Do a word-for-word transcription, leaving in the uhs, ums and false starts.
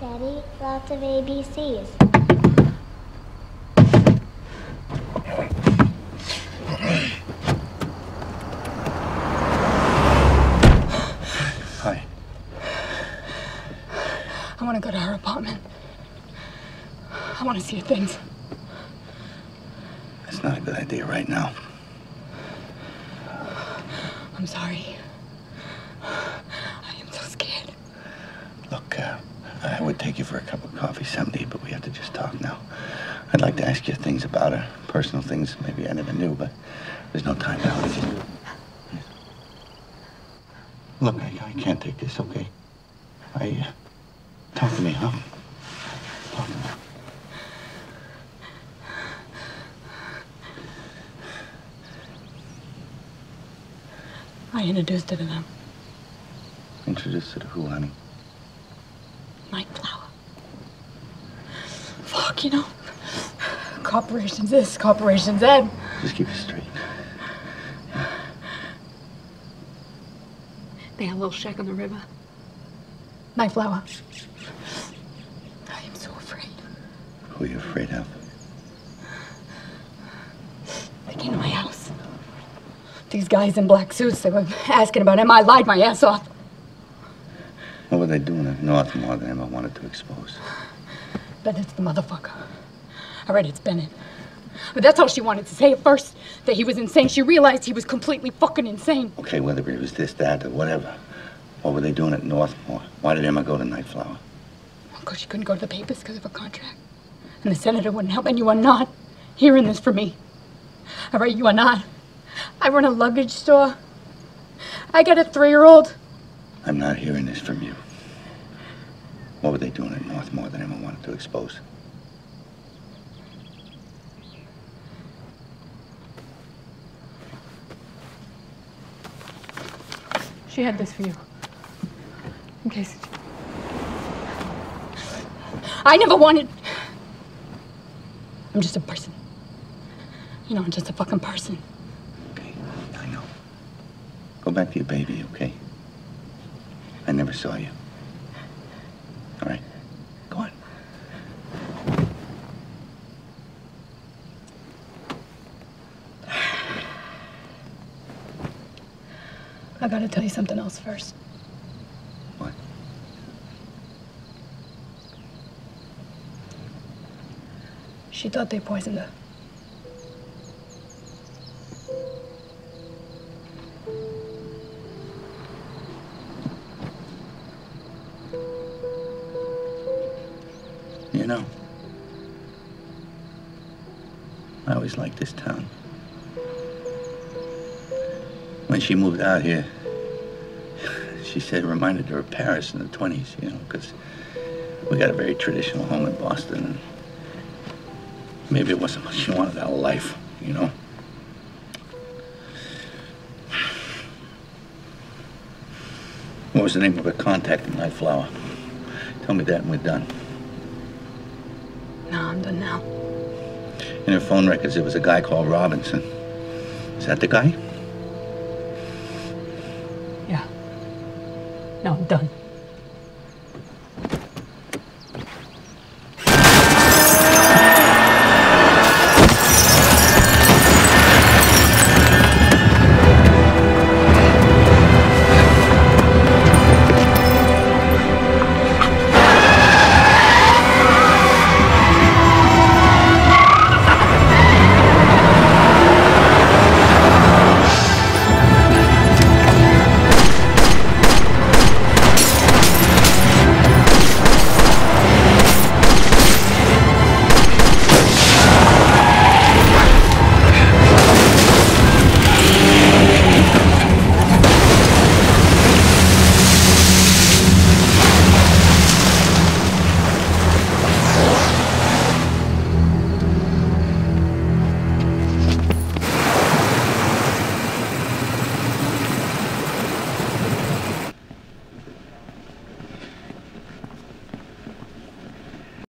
Daddy, lots of A B Cs. Hi. I want to go to her apartment. I want to see her things. That's not a good idea right now. I'm sorry. I am so scared. Look, uh, I would take you for a cup of coffee someday, but we have to just talk now. I'd like to ask you things about her, personal things maybe I never knew, but there's no time now. Just... Look, I, I can't take this, okay? I... Uh, talk to me, huh? Talk to me. I introduced her to them. Introduced her to who, honey? Nightflower. Fuck, you know. Corporations this, corporations that. Just keep it straight. They had a little shack on the river. Nightflower. I am so afraid. Who are you afraid of? They came to my house. These guys in black suits, they were asking about him. I lied my ass off. What were they doing at Northmore that Emma wanted to expose? Bennett's the motherfucker. All right, it's Bennett. But that's all she wanted to say at first, that he was insane. She realized he was completely fucking insane. Okay, whether it was this, that, or whatever. What were they doing at Northmore? Why did Emma go to Nightflower? Because she couldn't go to the papers because of her contract. And the senator wouldn't help, and you are not hearing this from me. All right, you are not. I run a luggage store. I got a three-year-old. I'm not hearing this from you. What were they doing at Northmore that Emma wanted to expose? She had this for you. In case... I never wanted... I'm just a person. You know, I'm just a fucking person. Okay, I know. Go back to your baby, okay? I never saw you. All right? Go on. I gotta tell you something else first. What? She thought they poisoned her. You know, I always liked this town. When she moved out here, she said it reminded her of Paris in the twenties, you know, because we got a very traditional home in Boston, and maybe it wasn't what she wanted out of life, you know? What was the name of her contact in Nightflower? Tell me that and we're done. No, I'm done now. In her phone records, there was a guy called Robinson. Is that the guy? Yeah. No, I'm done.